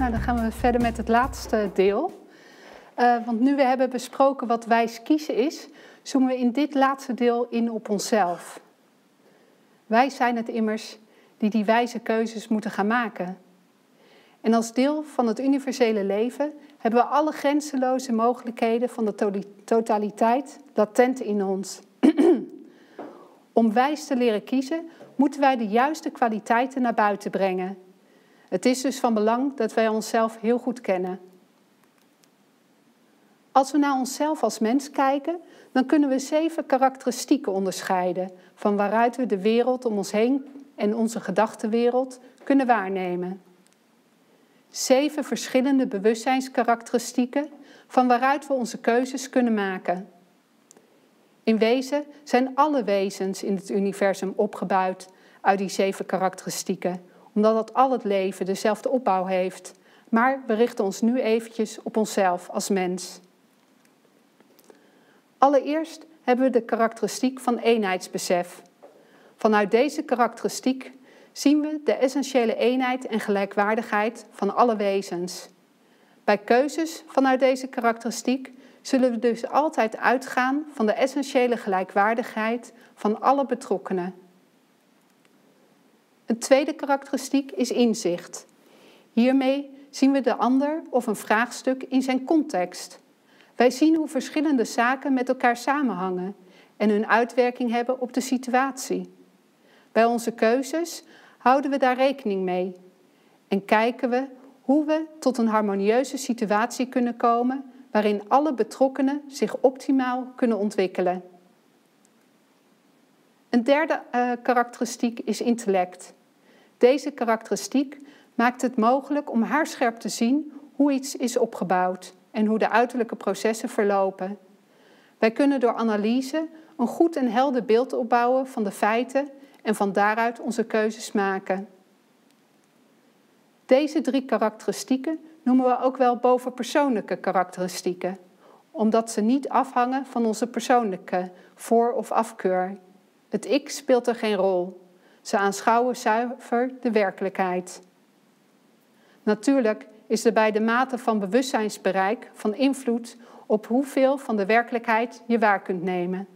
Nou, dan gaan we verder met het laatste deel. Want nu we hebben besproken wat wijs kiezen is, zoomen we in dit laatste deel in op onszelf. Wij zijn het immers die wijze keuzes moeten gaan maken. En als deel van het universele leven hebben we alle grenzeloze mogelijkheden van de totaliteit latent in ons. Om wijs te leren kiezen, moeten wij de juiste kwaliteiten naar buiten brengen. Het is dus van belang dat wij onszelf heel goed kennen. Als we naar onszelf als mens kijken, dan kunnen we 7 karakteristieken onderscheiden, van waaruit we de wereld om ons heen en onze gedachtenwereld kunnen waarnemen. 7 verschillende bewustzijnskarakteristieken, van waaruit we onze keuzes kunnen maken. In wezen zijn alle wezens in het universum opgebouwd uit die 7 karakteristieken, omdat al het leven dezelfde opbouw heeft. Maar we richten ons nu eventjes op onszelf als mens. Allereerst hebben we de karakteristiek van eenheidsbesef. Vanuit deze karakteristiek zien we de essentiële eenheid en gelijkwaardigheid van alle wezens. Bij keuzes vanuit deze karakteristiek zullen we dus altijd uitgaan van de essentiële gelijkwaardigheid van alle betrokkenen. Een tweede karakteristiek is inzicht. Hiermee zien we de ander of een vraagstuk in zijn context. Wij zien hoe verschillende zaken met elkaar samenhangen en hun uitwerking hebben op de situatie. Bij onze keuzes houden we daar rekening mee en kijken we hoe we tot een harmonieuze situatie kunnen komen waarin alle betrokkenen zich optimaal kunnen ontwikkelen. Een derde karakteristiek is intellect. Deze karakteristiek maakt het mogelijk om haarscherp te zien hoe iets is opgebouwd en hoe de uiterlijke processen verlopen. Wij kunnen door analyse een goed en helder beeld opbouwen van de feiten en van daaruit onze keuzes maken. Deze 3 karakteristieken noemen we ook wel bovenpersoonlijke karakteristieken, omdat ze niet afhangen van onze persoonlijke voor- of afkeur. Het ik speelt er geen rol. Ze aanschouwen zuiver de werkelijkheid. Natuurlijk is er bij de mate van bewustzijnsbereik van invloed op hoeveel van de werkelijkheid je waar kunt nemen.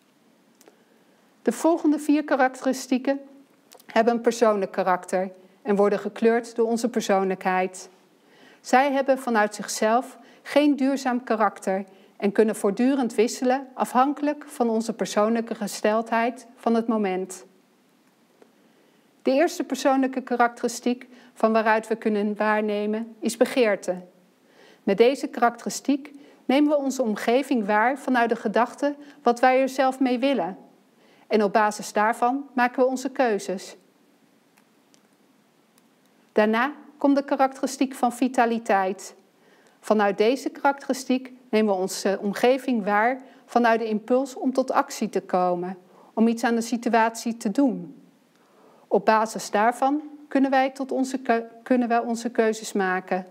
De volgende 4 karakteristieken hebben een persoonlijk karakter en worden gekleurd door onze persoonlijkheid. Zij hebben vanuit zichzelf geen duurzaam karakter en kunnen voortdurend wisselen afhankelijk van onze persoonlijke gesteldheid van het moment. De eerste persoonlijke karakteristiek van waaruit we kunnen waarnemen is begeerte. Met deze karakteristiek nemen we onze omgeving waar vanuit de gedachte wat wij er zelf mee willen. En op basis daarvan maken we onze keuzes. Daarna komt de karakteristiek van vitaliteit. Vanuit deze karakteristiek nemen we onze omgeving waar vanuit de impuls om tot actie te komen, om iets aan de situatie te doen. Op basis daarvan kunnen wij onze keuzes maken.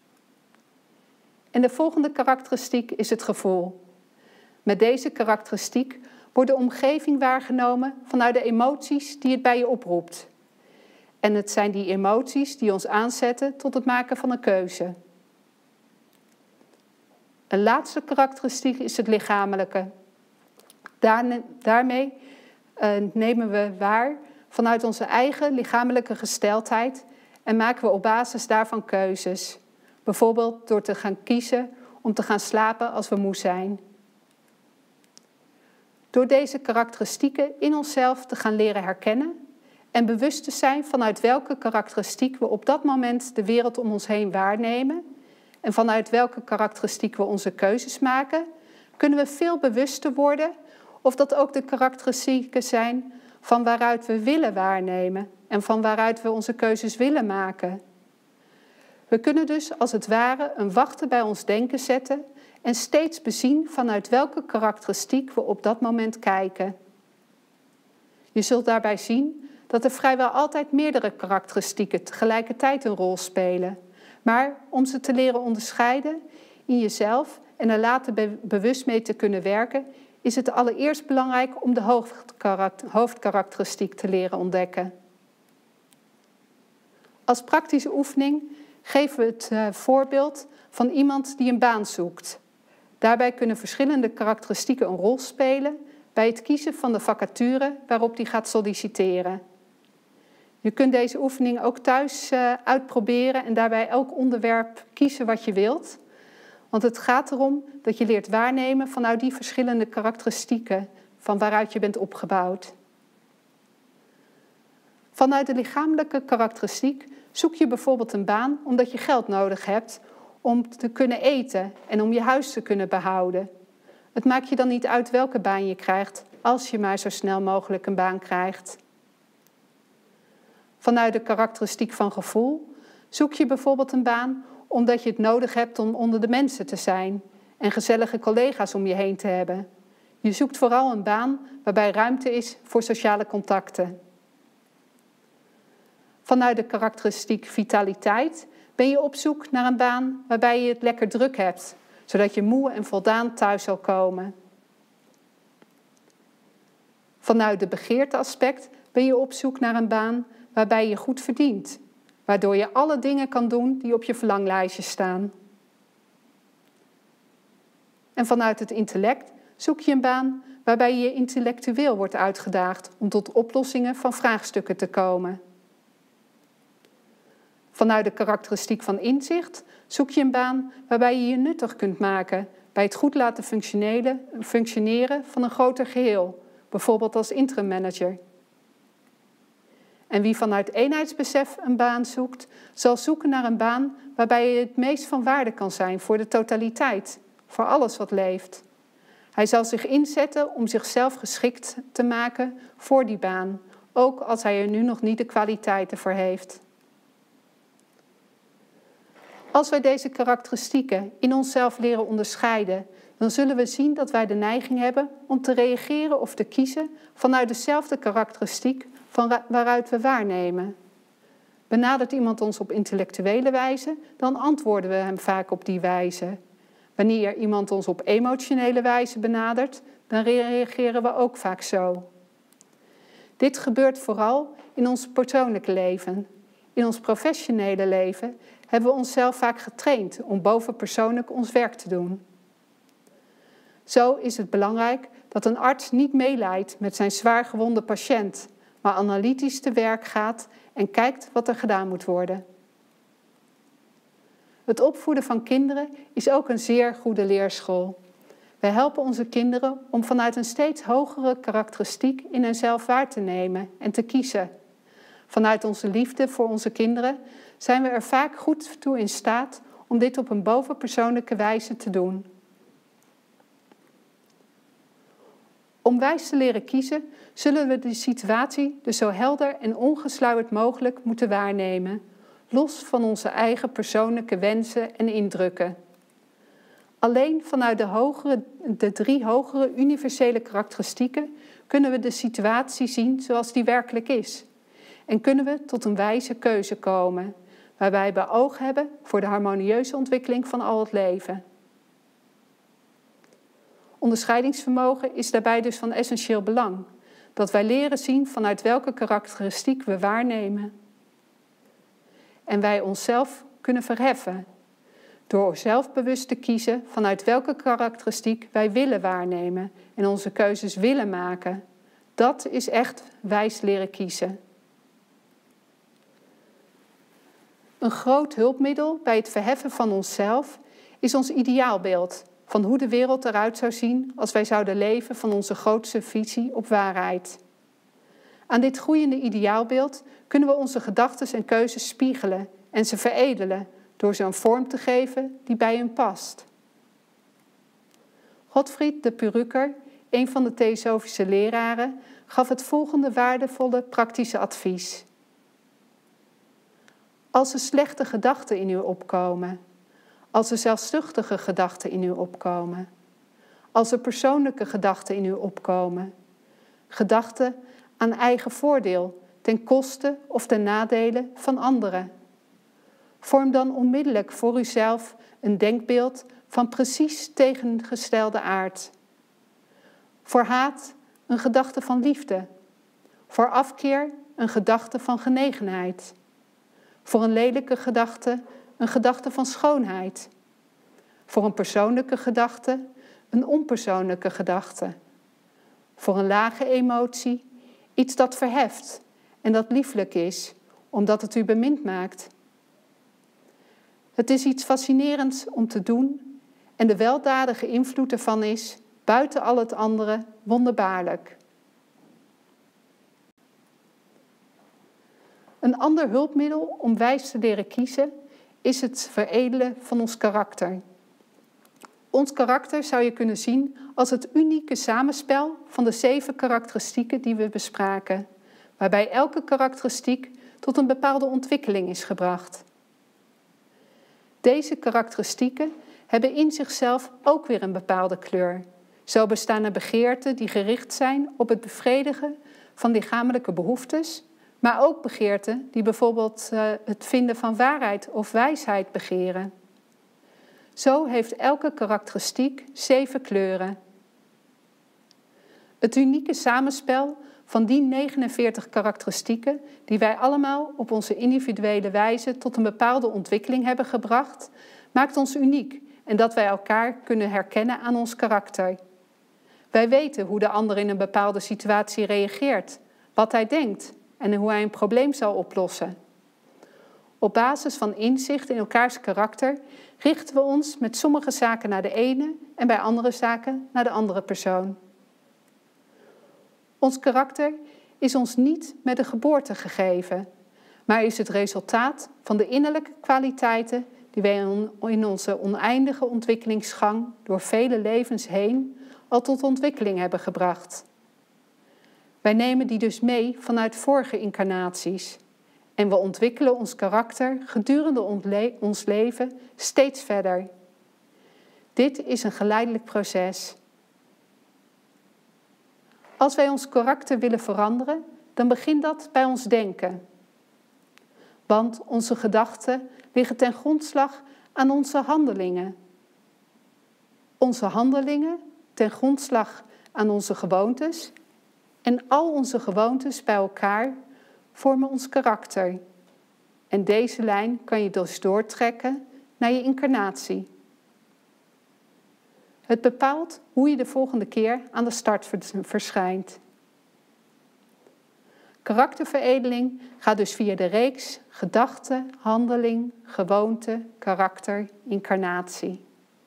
En de volgende karakteristiek is het gevoel. Met deze karakteristiek wordt de omgeving waargenomen vanuit de emoties die het bij je oproept. En het zijn die emoties die ons aanzetten tot het maken van een keuze. Een laatste karakteristiek is het lichamelijke. Daarmee nemen we waar vanuit onze eigen lichamelijke gesteldheid en maken we op basis daarvan keuzes. Bijvoorbeeld door te gaan kiezen om te gaan slapen als we moe zijn. Door deze karakteristieken in onszelf te gaan leren herkennen en bewust te zijn vanuit welke karakteristiek we op dat moment de wereld om ons heen waarnemen en vanuit welke karakteristiek we onze keuzes maken, kunnen we veel bewuster worden of dat ook de karakteristieken zijn van waaruit we willen waarnemen en van waaruit we onze keuzes willen maken. We kunnen dus als het ware een wachter bij ons denken zetten en steeds bezien vanuit welke karakteristiek we op dat moment kijken. Je zult daarbij zien dat er vrijwel altijd meerdere karakteristieken tegelijkertijd een rol spelen. Maar om ze te leren onderscheiden in jezelf en er later bewust mee te kunnen werken, is het allereerst belangrijk om de hoofdkarakteristiek te leren ontdekken. Als praktische oefening geven we het voorbeeld van iemand die een baan zoekt. Daarbij kunnen verschillende karakteristieken een rol spelen bij het kiezen van de vacature waarop die gaat solliciteren. Je kunt deze oefening ook thuis uitproberen en daarbij elk onderwerp kiezen wat je wilt. Want het gaat erom dat je leert waarnemen vanuit die verschillende karakteristieken van waaruit je bent opgebouwd. Vanuit de lichamelijke karakteristiek zoek je bijvoorbeeld een baan omdat je geld nodig hebt om te kunnen eten en om je huis te kunnen behouden. Het maakt je dan niet uit welke baan je krijgt, als je maar zo snel mogelijk een baan krijgt. Vanuit de karakteristiek van gevoel zoek je bijvoorbeeld een baan omdat je het nodig hebt om onder de mensen te zijn en gezellige collega's om je heen te hebben. Je zoekt vooral een baan waarbij ruimte is voor sociale contacten. Vanuit de karakteristiek vitaliteit ben je op zoek naar een baan waarbij je het lekker druk hebt, zodat je moe en voldaan thuis zal komen. Vanuit de begeerte-aspect ben je op zoek naar een baan waarbij je goed verdient, waardoor je alle dingen kan doen die op je verlanglijstje staan. En vanuit het intellect zoek je een baan waarbij je intellectueel wordt uitgedaagd om tot oplossingen van vraagstukken te komen. Vanuit de karakteristiek van inzicht zoek je een baan waarbij je je nuttig kunt maken bij het goed laten functioneren van een groter geheel, bijvoorbeeld als interim manager. En wie vanuit eenheidsbesef een baan zoekt, zal zoeken naar een baan waarbij je het meest van waarde kan zijn voor de totaliteit, voor alles wat leeft. Hij zal zich inzetten om zichzelf geschikt te maken voor die baan, ook als hij er nu nog niet de kwaliteiten voor heeft. Als wij deze karakteristieken in onszelf leren onderscheiden, dan zullen we zien dat wij de neiging hebben om te reageren of te kiezen vanuit dezelfde karakteristiek van waaruit we waarnemen. Benadert iemand ons op intellectuele wijze, dan antwoorden we hem vaak op die wijze. Wanneer iemand ons op emotionele wijze benadert, dan reageren we ook vaak zo. Dit gebeurt vooral in ons persoonlijke leven. In ons professionele leven hebben we onszelf vaak getraind om bovenpersoonlijk ons werk te doen. Zo is het belangrijk dat een arts niet meelijdt met zijn zwaargewonde patiënt, maar analytisch te werk gaat en kijkt wat er gedaan moet worden. Het opvoeden van kinderen is ook een zeer goede leerschool. Wij helpen onze kinderen om vanuit een steeds hogere karakteristiek in henzelf waar te nemen en te kiezen. Vanuit onze liefde voor onze kinderen zijn we er vaak goed toe in staat om dit op een bovenpersoonlijke wijze te doen. Om wijs te leren kiezen, zullen we de situatie dus zo helder en ongesluierd mogelijk moeten waarnemen, los van onze eigen persoonlijke wensen en indrukken. Alleen vanuit de 3 hogere universele karakteristieken kunnen we de situatie zien zoals die werkelijk is. En kunnen we tot een wijze keuze komen, waarbij we oog hebben voor de harmonieuze ontwikkeling van al het leven. Onderscheidingsvermogen is daarbij dus van essentieel belang, dat wij leren zien vanuit welke karakteristiek we waarnemen. En wij onszelf kunnen verheffen, door zelfbewust te kiezen vanuit welke karakteristiek wij willen waarnemen en onze keuzes willen maken. Dat is echt wijs leren kiezen. Een groot hulpmiddel bij het verheffen van onszelf is ons ideaalbeeld van hoe de wereld eruit zou zien als wij zouden leven van onze grootste visie op waarheid. Aan dit groeiende ideaalbeeld kunnen we onze gedachten en keuzes spiegelen en ze veredelen door ze een vorm te geven die bij hen past. Gottfried de Purucker, een van de theosofische leraren, gaf het volgende waardevolle praktische advies. Als er slechte gedachten in u opkomen, als er zelfzuchtige gedachten in u opkomen, als er persoonlijke gedachten in u opkomen, gedachten aan eigen voordeel, ten koste of ten nadele van anderen. Vorm dan onmiddellijk voor uzelf een denkbeeld van precies tegengestelde aard. Voor haat een gedachte van liefde, voor afkeer een gedachte van genegenheid, voor een lelijke gedachte een gedachte van schoonheid. Voor een persoonlijke gedachte, een onpersoonlijke gedachte. Voor een lage emotie, iets dat verheft en dat lieflijk is, omdat het u bemind maakt. Het is iets fascinerends om te doen en de weldadige invloed ervan is, buiten al het andere, wonderbaarlijk. Een ander hulpmiddel om wijs te leren kiezen is het veredelen van ons karakter. Ons karakter zou je kunnen zien als het unieke samenspel van de 7 karakteristieken die we bespraken, waarbij elke karakteristiek tot een bepaalde ontwikkeling is gebracht. Deze karakteristieken hebben in zichzelf ook weer een bepaalde kleur. Zo bestaan er begeerten die gericht zijn op het bevredigen van lichamelijke behoeftes, maar ook begeerten die bijvoorbeeld het vinden van waarheid of wijsheid begeren. Zo heeft elke karakteristiek 7 kleuren. Het unieke samenspel van die 49 karakteristieken, die wij allemaal op onze individuele wijze tot een bepaalde ontwikkeling hebben gebracht, maakt ons uniek en dat wij elkaar kunnen herkennen aan ons karakter. Wij weten hoe de ander in een bepaalde situatie reageert, wat hij denkt en hoe hij een probleem zal oplossen. Op basis van inzicht in elkaars karakter richten we ons met sommige zaken naar de ene en bij andere zaken naar de andere persoon. Ons karakter is ons niet met de geboorte gegeven, maar is het resultaat van de innerlijke kwaliteiten die wij in onze oneindige ontwikkelingsgang door vele levens heen al tot ontwikkeling hebben gebracht. Wij nemen die dus mee vanuit vorige incarnaties en we ontwikkelen ons karakter gedurende ons leven steeds verder. Dit is een geleidelijk proces. Als wij ons karakter willen veranderen, dan begint dat bij ons denken. Want onze gedachten liggen ten grondslag aan onze handelingen. Onze handelingen ten grondslag aan onze gewoontes en al onze gewoontes bij elkaar vormen ons karakter. En deze lijn kan je dus doortrekken naar je incarnatie. Het bepaalt hoe je de volgende keer aan de start verschijnt. Karakterveredeling gaat dus via de reeks gedachte, handeling, gewoonte, karakter, incarnatie.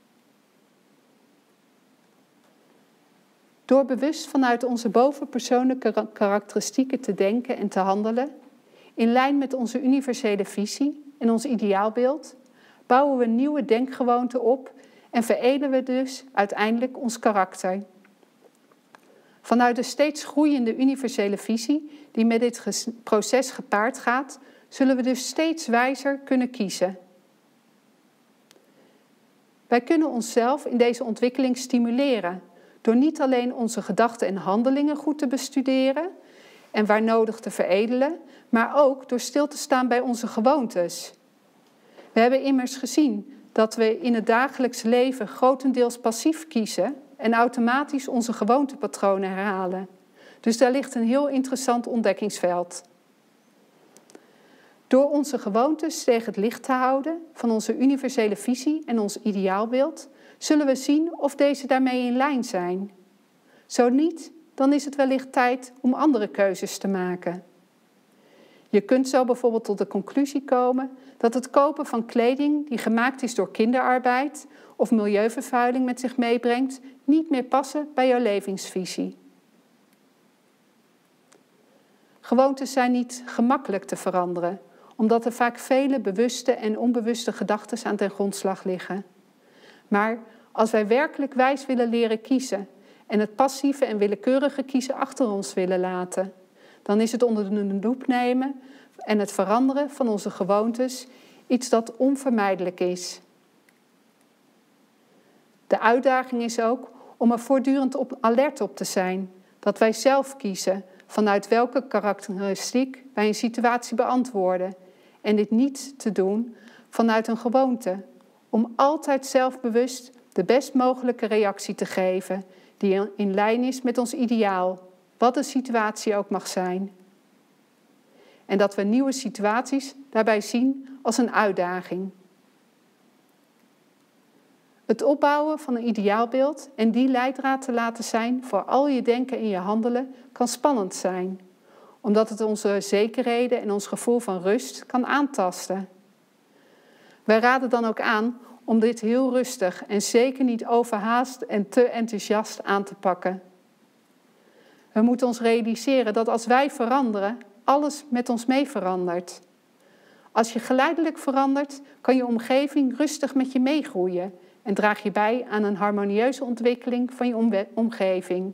Door bewust vanuit onze bovenpersoonlijke karakteristieken te denken en te handelen, in lijn met onze universele visie en ons ideaalbeeld, bouwen we nieuwe denkgewoonten op en veredelen we dus uiteindelijk ons karakter. Vanuit de steeds groeiende universele visie die met dit proces gepaard gaat, zullen we dus steeds wijzer kunnen kiezen. Wij kunnen onszelf in deze ontwikkeling stimuleren door niet alleen onze gedachten en handelingen goed te bestuderen en waar nodig te veredelen, maar ook door stil te staan bij onze gewoontes. We hebben immers gezien dat we in het dagelijks leven grotendeels passief kiezen en automatisch onze gewoontepatronen herhalen. Dus daar ligt een heel interessant ontdekkingsveld. Door onze gewoontes tegen het licht te houden van onze universele visie en ons ideaalbeeld, zullen we zien of deze daarmee in lijn zijn. Zo niet, dan is het wellicht tijd om andere keuzes te maken. Je kunt zo bijvoorbeeld tot de conclusie komen dat het kopen van kleding die gemaakt is door kinderarbeid of milieuvervuiling met zich meebrengt, niet meer passen bij jouw levensvisie. Gewoontes zijn niet gemakkelijk te veranderen, omdat er vaak vele bewuste en onbewuste gedachten aan ten grondslag liggen. Maar als wij werkelijk wijs willen leren kiezen en het passieve en willekeurige kiezen achter ons willen laten, dan is het onder de loep nemen en het veranderen van onze gewoontes iets dat onvermijdelijk is. De uitdaging is ook om er voortdurend alert op te zijn, dat wij zelf kiezen vanuit welke karakteristiek wij een situatie beantwoorden en dit niet te doen vanuit een gewoonte, om altijd zelfbewust de best mogelijke reactie te geven die in lijn is met ons ideaal, wat de situatie ook mag zijn. En dat we nieuwe situaties daarbij zien als een uitdaging. Het opbouwen van een ideaalbeeld en die leidraad te laten zijn voor al je denken en je handelen kan spannend zijn, omdat het onze zekerheden en ons gevoel van rust kan aantasten. Wij raden dan ook aan om dit heel rustig en zeker niet overhaast en te enthousiast aan te pakken. We moeten ons realiseren dat als wij veranderen, alles met ons mee verandert. Als je geleidelijk verandert, kan je omgeving rustig met je meegroeien en draag je bij aan een harmonieuze ontwikkeling van je omgeving.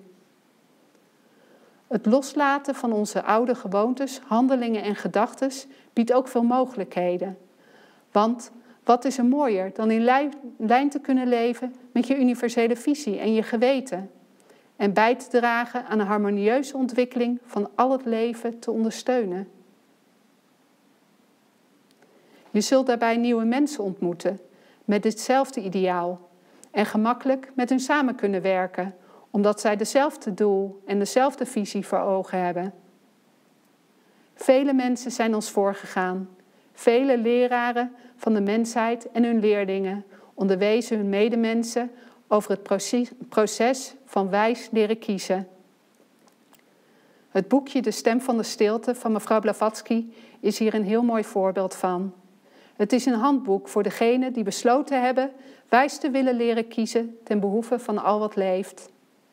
Het loslaten van onze oude gewoontes, handelingen en gedachten biedt ook veel mogelijkheden. Want wat is er mooier dan in lijn te kunnen leven met je universele visie en je geweten en bij te dragen aan een harmonieuze ontwikkeling van al het leven te ondersteunen. Je zult daarbij nieuwe mensen ontmoeten met ditzelfde ideaal en gemakkelijk met hun samen kunnen werken, omdat zij dezelfde doel en dezelfde visie voor ogen hebben. Vele mensen zijn ons voorgegaan. Vele leraren van de mensheid en hun leerlingen onderwezen hun medemensen over het proces van wijs leren kiezen. Het boekje De Stem van de Stilte van mevrouw Blavatsky is hier een heel mooi voorbeeld van. Het is een handboek voor degenen die besloten hebben wijs te willen leren kiezen ten behoeve van al wat leeft.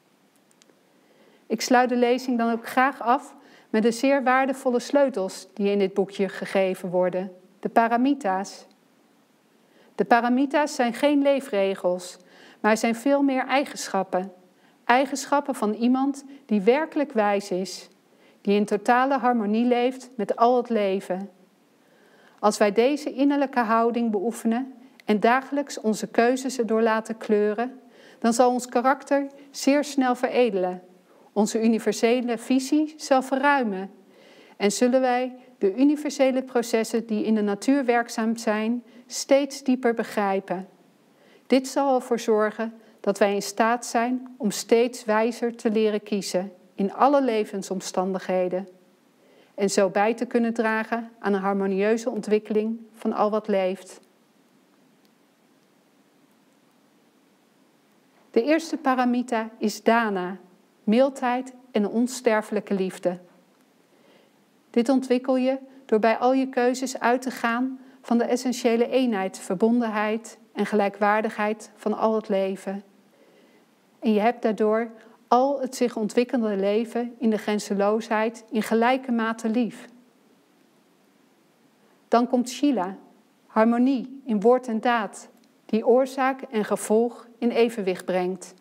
Ik sluit de lezing dan ook graag af met de zeer waardevolle sleutels die in dit boekje gegeven worden, de paramita's. De paramita's zijn geen leefregels, maar zijn veel meer eigenschappen. Eigenschappen van iemand die werkelijk wijs is, die in totale harmonie leeft met al het leven. Als wij deze innerlijke houding beoefenen en dagelijks onze keuzes erdoor laten kleuren, dan zal ons karakter zeer snel veredelen, onze universele visie zal verruimen en zullen wij de universele processen die in de natuur werkzaam zijn, steeds dieper begrijpen. Dit zal ervoor zorgen dat wij in staat zijn om steeds wijzer te leren kiezen in alle levensomstandigheden en zo bij te kunnen dragen aan een harmonieuze ontwikkeling van al wat leeft. De eerste paramita is dana, mildheid en onsterfelijke liefde. Dit ontwikkel je door bij al je keuzes uit te gaan van de essentiële eenheid, verbondenheid en gelijkwaardigheid van al het leven. En je hebt daardoor al het zich ontwikkelende leven in de grenzeloosheid in gelijke mate lief. Dan komt Shila, harmonie in woord en daad, die oorzaak en gevolg in evenwicht brengt.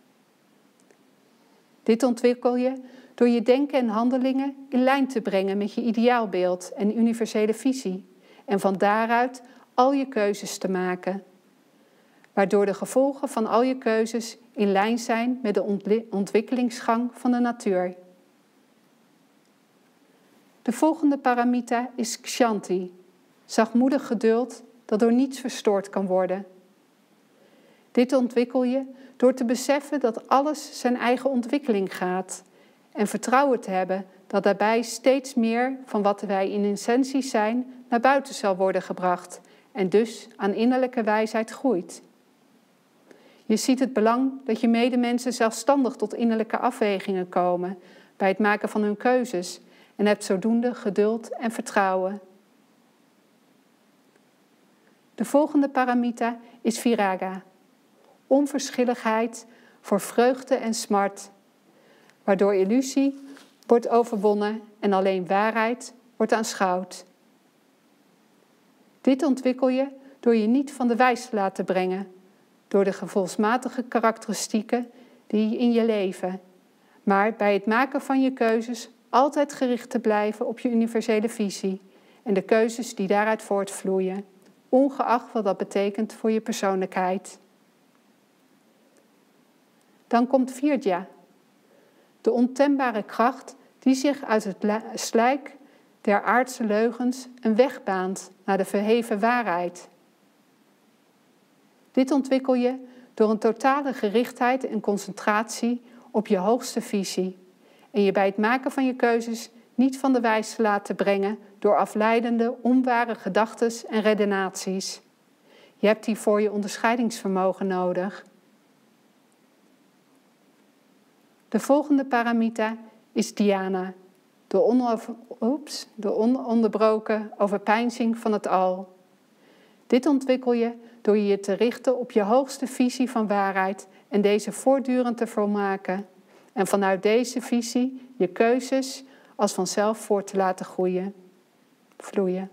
Dit ontwikkel je door je denken en handelingen in lijn te brengen met je ideaalbeeld en universele visie en van daaruit al je keuzes te maken, waardoor de gevolgen van al je keuzes in lijn zijn met de ontwikkelingsgang van de natuur. De volgende paramita is Kshanti, zachtmoedig geduld dat door niets verstoord kan worden. Dit ontwikkel je door te beseffen dat alles zijn eigen ontwikkeling gaat en vertrouwen te hebben dat daarbij steeds meer van wat wij in essentie zijn naar buiten zal worden gebracht en dus aan innerlijke wijsheid groeit. Je ziet het belang dat je medemensen zelfstandig tot innerlijke afwegingen komen bij het maken van hun keuzes en hebt zodoende geduld en vertrouwen. De volgende paramita is viraga, onverschilligheid voor vreugde en smart, waardoor illusie wordt overwonnen en alleen waarheid wordt aanschouwd. Dit ontwikkel je door je niet van de wijs te laten brengen, door de gevoelsmatige karakteristieken die in je leven, maar bij het maken van je keuzes altijd gericht te blijven op je universele visie en de keuzes die daaruit voortvloeien, ongeacht wat dat betekent voor je persoonlijkheid. Dan komt Virdja, de ontembare kracht die zich uit het slijk der aardse leugens een weg baant naar de verheven waarheid. Dit ontwikkel je door een totale gerichtheid en concentratie op je hoogste visie en je bij het maken van je keuzes niet van de wijs te laten brengen door afleidende, onware gedachten en redenaties. Je hebt hiervoor je onderscheidingsvermogen nodig. De volgende paramita is dhyana, de ononderbroken overpeinzing van het al. Dit ontwikkel je door je te richten op je hoogste visie van waarheid en deze voortdurend te volmaken. En vanuit deze visie je keuzes als vanzelf voort te laten vloeien.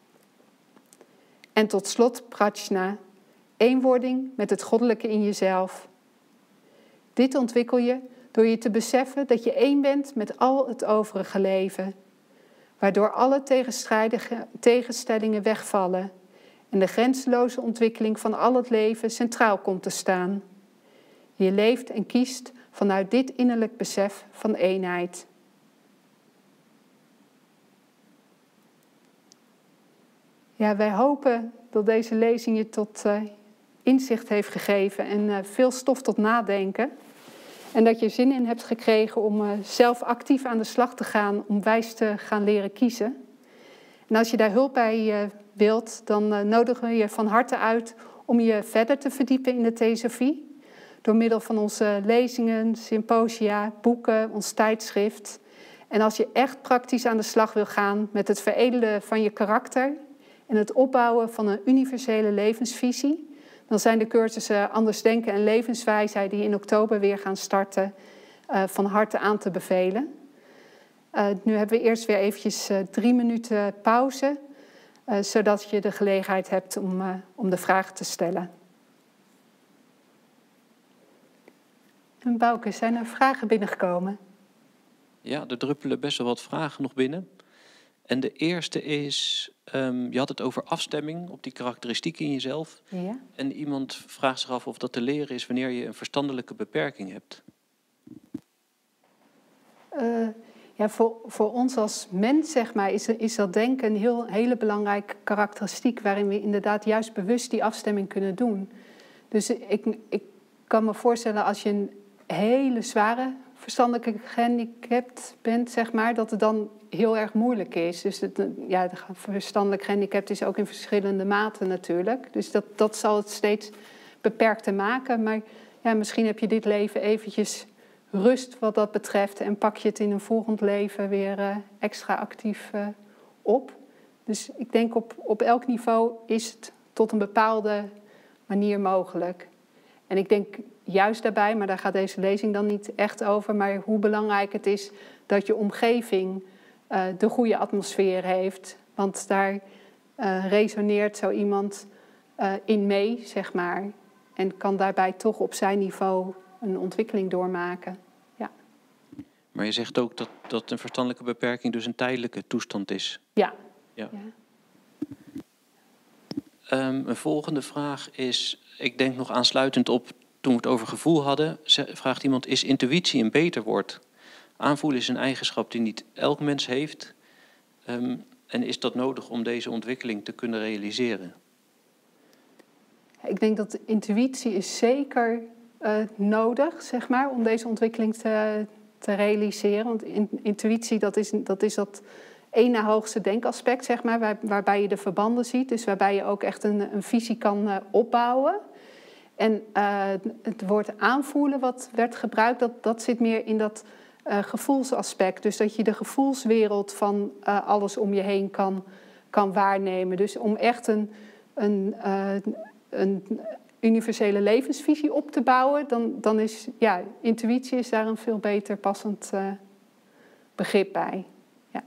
En tot slot prajna, eenwording met het goddelijke in jezelf. Dit ontwikkel je door je te beseffen dat je één bent met al het overige leven, waardoor alle tegenstellingen wegvallen en de grenzeloze ontwikkeling van al het leven centraal komt te staan. Je leeft en kiest vanuit dit innerlijk besef van eenheid. Ja, wij hopen dat deze lezing je tot inzicht heeft gegeven en veel stof tot nadenken. En dat je zin in hebt gekregen om zelf actief aan de slag te gaan, om wijs te gaan leren kiezen. En als je daar hulp bij wilt, dan nodigen we je van harte uit om je verder te verdiepen in de theosofie. Door middel van onze lezingen, symposia, boeken, ons tijdschrift. En als je echt praktisch aan de slag wil gaan met het veredelen van je karakter en het opbouwen van een universele levensvisie, dan zijn de cursussen Anders Denken en Levenswijsheid die in oktober weer gaan starten van harte aan te bevelen. Nu hebben we eerst weer eventjes 3 minuten pauze, zodat je de gelegenheid hebt om de vragen te stellen. En Bouke, zijn er vragen binnengekomen? Ja, er druppelen best wel wat vragen nog binnen. En de eerste is, je had het over afstemming op die karakteristieken in jezelf. Ja. En iemand vraagt zich af of dat te leren is wanneer je een verstandelijke beperking hebt. Ja, voor ons als mens, zeg maar, is dat denken een hele belangrijke karakteristiek waarin we inderdaad juist bewust die afstemming kunnen doen. Dus ik kan me voorstellen als je een hele zware verstandelijke gehandicapt bent, zeg maar, dat het dan heel erg moeilijk is. Dus de verstandelijk gehandicapt is ook in verschillende maten natuurlijk. Dus dat zal het steeds beperkter maken. Maar ja, misschien heb je dit leven eventjes rust wat dat betreft en pak je het in een volgend leven weer extra actief op. Dus ik denk op elk niveau is het tot een bepaalde manier mogelijk. En ik denk juist daarbij, maar daar gaat deze lezing dan niet echt over, maar hoe belangrijk het is dat je omgeving de goede atmosfeer heeft. Want daar resoneert zo iemand in mee, zeg maar. En kan daarbij toch op zijn niveau een ontwikkeling doormaken. Ja. Maar je zegt ook dat een verstandelijke beperking dus een tijdelijke toestand is. Ja. Ja. Een volgende vraag is, ik denk nog aansluitend op toen we het over gevoel hadden, vraagt iemand, is intuïtie een beter woord? Aanvoelen is een eigenschap die niet elk mens heeft. En is dat nodig om deze ontwikkeling te kunnen realiseren? Ik denk dat intuïtie is zeker nodig, zeg maar, om deze ontwikkeling te realiseren. Want intuïtie, dat is dat ene hoogste denkaspect, zeg maar, waarbij je de verbanden ziet. Dus waarbij je ook echt een visie kan opbouwen. En het woord aanvoelen wat werd gebruikt, dat zit meer in dat gevoelsaspect. Dus dat je de gevoelswereld van alles om je heen kan waarnemen. Dus om echt een universele levensvisie op te bouwen, dan is intuïtie is daar een veel beter passend begrip bij. Ja.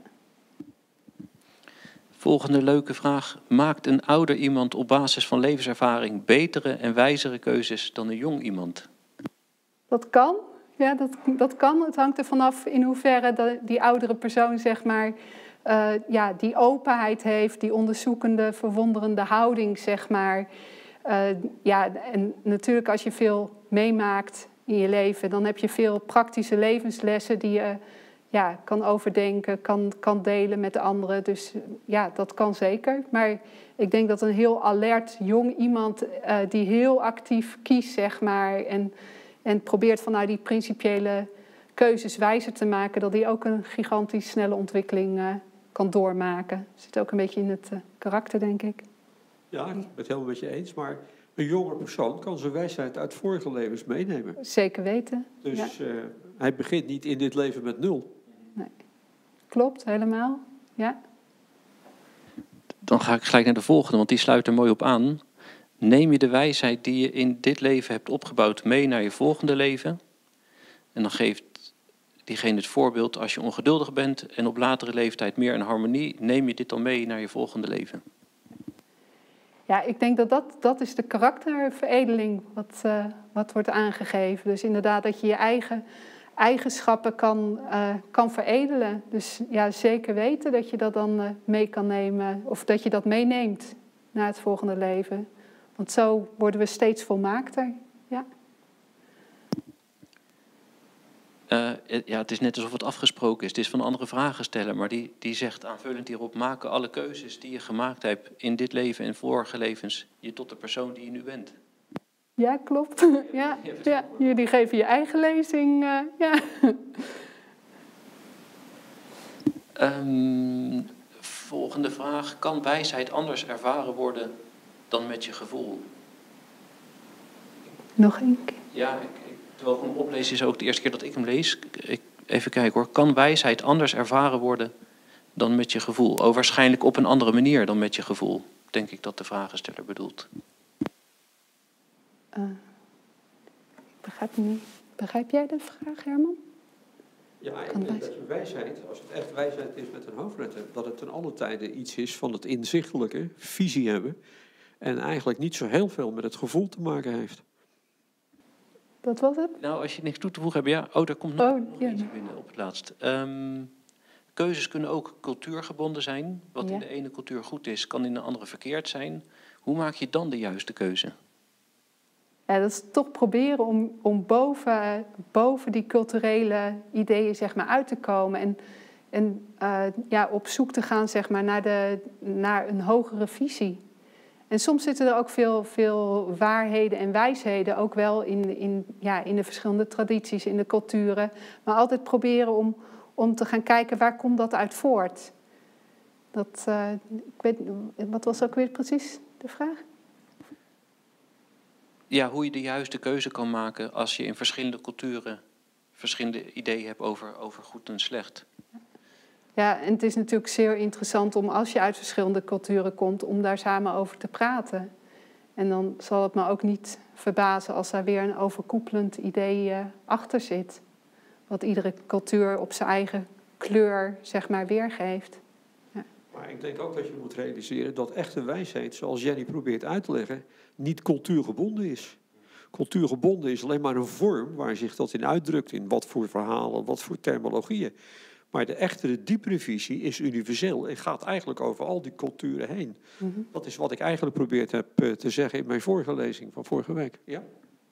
Volgende leuke vraag. Maakt een ouder iemand op basis van levenservaring betere en wijzere keuzes dan een jong iemand? Dat kan. Ja, dat kan. Het hangt er vanaf in hoeverre die oudere persoon, zeg maar, die openheid heeft, die onderzoekende, verwonderende houding, zeg maar. En natuurlijk als je veel meemaakt in je leven, dan heb je veel praktische levenslessen die je kan overdenken, kan delen met de anderen. Dus ja, dat kan zeker. Maar ik denk dat een heel alert jong iemand die heel actief kiest, zeg maar, en probeert vanuit die principiële keuzes wijzer te maken, dat die ook een gigantisch snelle ontwikkeling kan doormaken. Dat zit ook een beetje in het karakter, denk ik. Ja, ik ben het helemaal met je eens. Maar een jongere persoon kan zijn wijsheid uit vorige levens meenemen. Zeker weten. Dus Ja. hij begint niet in dit leven met 0. Nee. Klopt, helemaal. Ja. Dan ga ik gelijk naar de volgende, want die sluit er mooi op aan. Neem je de wijsheid die je in dit leven hebt opgebouwd mee naar je volgende leven? En dan geeft diegene het voorbeeld, als je ongeduldig bent en op latere leeftijd meer in harmonie, neem je dit dan mee naar je volgende leven? Ja, ik denk dat is de karakterveredeling wat wordt aangegeven. Dus inderdaad dat je je eigen eigenschappen kan veredelen. Dus ja, zeker weten dat je dat dan mee kan nemen. Of dat je dat meeneemt naar het volgende leven. Want zo worden we steeds volmaakter. Ja. Ja, het is net alsof het afgesproken is. Het is van andere vragensteller, maar die zegt aanvullend hierop: maken alle keuzes die je gemaakt hebt in dit leven en vorige levens je tot de persoon die je nu bent. Ja, klopt. Ja, jullie geven je eigen lezing. Ja. Volgende vraag: kan wijsheid anders ervaren worden dan met je gevoel? Nog één keer. Ja, terwijl ik hem oplees, is ook de eerste keer dat ik hem lees. Even kijken hoor. Kan wijsheid anders ervaren worden dan met je gevoel? Oh, waarschijnlijk op een andere manier dan met je gevoel. Denk ik dat de vragensteller bedoelt. Ik begrijp het niet. Begrijp jij de vraag, Herman? Ja, ik denk dat je wijsheid, als het echt wijsheid is met een hoofdletter, dat het ten alle tijde iets is van het inzichtelijke, visie hebben, en eigenlijk niet zo heel veel met het gevoel te maken heeft. Dat was het? Nou, als je niks toe te voegen hebt, ja. Oh, daar komt nog iets binnen op het laatst. Keuzes kunnen ook cultuurgebonden zijn. Wat in de ene cultuur goed is, kan in de andere verkeerd zijn. Hoe maak je dan de juiste keuze? Ja, dat is toch proberen om boven die culturele ideeën zeg maar, uit te komen. En op zoek te gaan zeg maar, naar een hogere visie. En soms zitten er ook veel waarheden en wijsheden, ook wel in de verschillende tradities, in de culturen. Maar altijd proberen om te gaan kijken, waar komt dat uit voort? Wat was ook weer precies de vraag? Ja, hoe je de juiste keuze kan maken als je in verschillende culturen verschillende ideeën hebt over goed en slecht. Ja, en het is natuurlijk zeer interessant om als je uit verschillende culturen komt, om daar samen over te praten. En dan zal het me ook niet verbazen als daar weer een overkoepelend idee achter zit. Wat iedere cultuur op zijn eigen kleur, zeg maar, weergeeft. Ja. Maar ik denk ook dat je moet realiseren dat echte wijsheid, zoals Jenny probeert uit te leggen, niet cultuurgebonden is. Cultuurgebonden is alleen maar een vorm waar zich dat in uitdrukt, in wat voor verhalen, wat voor terminologieën. Maar de echte, diepere visie is universeel en gaat eigenlijk over al die culturen heen. Mm-hmm. Dat is wat ik eigenlijk probeerd heb te zeggen in mijn vorige lezing van vorige week. Ja?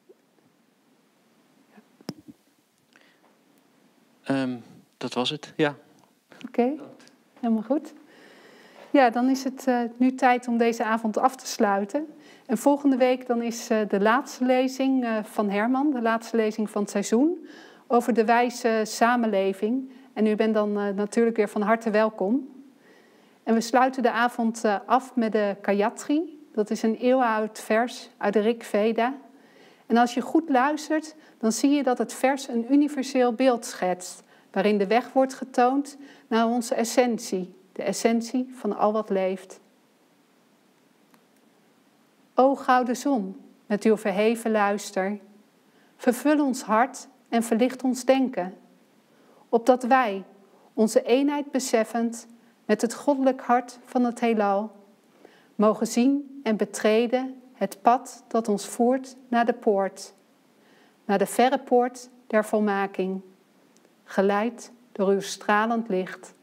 Dat was het, ja. Oké, helemaal goed. Ja, dan is het nu tijd om deze avond af te sluiten. En volgende week dan is de laatste lezing van Herman, de laatste lezing van het seizoen, over de wijze samenleving. En u bent dan natuurlijk weer van harte welkom. En we sluiten de avond af met de Gayatri. Dat is een eeuwenoud vers uit de Rig Veda. En als je goed luistert, dan zie je dat het vers een universeel beeld schetst, waarin de weg wordt getoond naar onze essentie, de essentie van al wat leeft. O gouden zon, met uw verheven luister, vervul ons hart en verlicht ons denken, opdat wij, onze eenheid beseffend met het goddelijk hart van het heelal, mogen zien en betreden het pad dat ons voert naar de poort, naar de verre poort der volmaking, geleid door uw stralend licht.